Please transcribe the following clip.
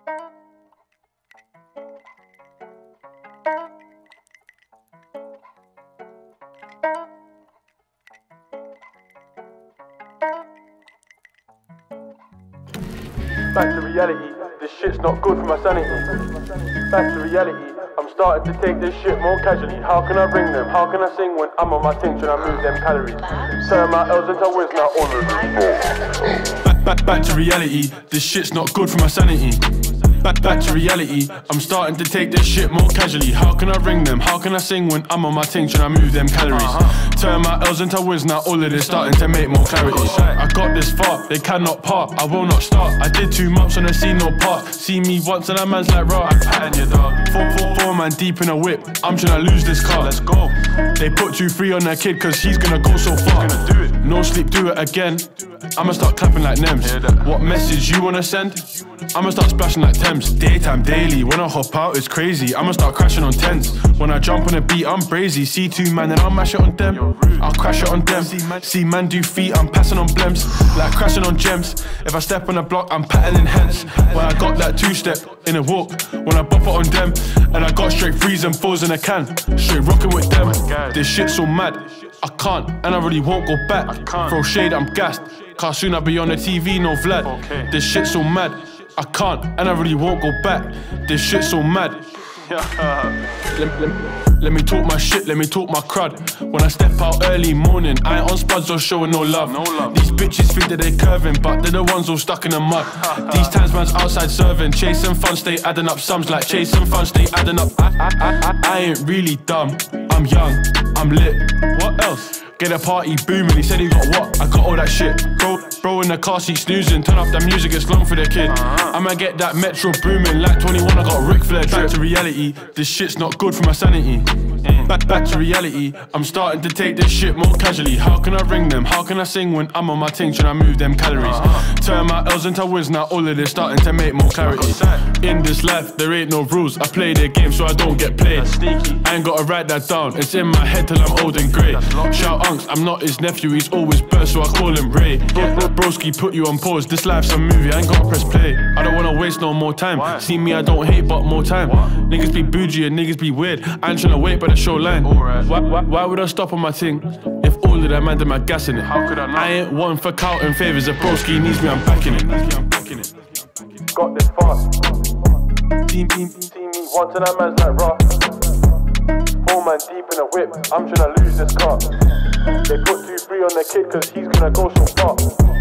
Back to reality, this shit's not good for my sanity. Back to reality, I'm starting to take this shit more casually. How can I ring them? How can I sing when I'm on my thing? Should I move them calories? Turn my L's into wins, now all of them. Back to reality, this shit's not good for my sanity. Back to reality, I'm starting to take this shit more casually. How can I ring them? How can I sing when I'm on my thing? Should I move them calories? Turn my L's into wins, now all of this starting to make more clarity. I got this far, they cannot part, I will not start. I did too much and I see no part. See me once and that man's like, raw, I pattern your dog. Four man deep in a whip, I'm trying to lose this car. Let's go. They put 2-3 on their kid cause he's gonna go so far. No sleep, do it again. I'ma start clapping like Nems. What message you wanna send? I'ma start splashing like Thames. Daytime, daily, when I hop out it's crazy. I'ma start crashing on tens. When I jump on a beat I'm brazy. C2 man and I'll mash it on them. I'll crash it on them. See man do feet, I'm passing on blems. Like crashing on gems. If I step on a block I'm pattering hence. When I got that 2-step in a walk. When I bop it on them. And I got straight 3s and 4s in a can. Straight rocking with them. This shit's so mad, I can't and I really won't go back. Throw shade, I'm gassed. Cause soon I'll be on the TV, no Vlad. This shit's so mad, I can't and I really won't go back. This shit's so mad. Let me talk my shit, let me talk my crud. When I step out early morning, I ain't on spuds or showing no love. These bitches think that they curving, but they're the ones all stuck in the mud. These times man's outside serving, chasing fun, stay adding up sums. Like chasing fun, stay adding up. I ain't really dumb, I'm young, I'm lit. What else? Get a party booming, he said he got what? I got all that shit. Bro in the car seat snoozing, turn up the music, it's long for the kid. I'ma get that metro booming, like 21 I got Ric Flair drip. Back to reality, this shit's not good for my sanity. Back to reality, I'm starting to take this shit more casually. How can I ring them? How can I sing when I'm on my thing? Should I move them calories? Turn my L's into wins, now all of this starting to make more clarity. In this life, there ain't no rules, I play the game so I don't get played. I ain't gotta write that down, it's in my head till I'm old and grey. Shout Unks, I'm not his nephew, he's always burst so I call him Ray. Broski put you on pause, this life's a movie, I ain't gotta press play. I don't wanna waste no more time, see me I don't hate but more time. Niggas be bougie and niggas be weird, I ain't tryna wait by the show line. Why would I stop on my thing if all of that man did my gas in it? I ain't one for counting favours, if broski needs me I'm backing it. Got this fast, see me once and that man's like raw. 4 man deep in a whip, I'm tryna lose this car. They put 2-3 on the kid cause he's gonna go so far.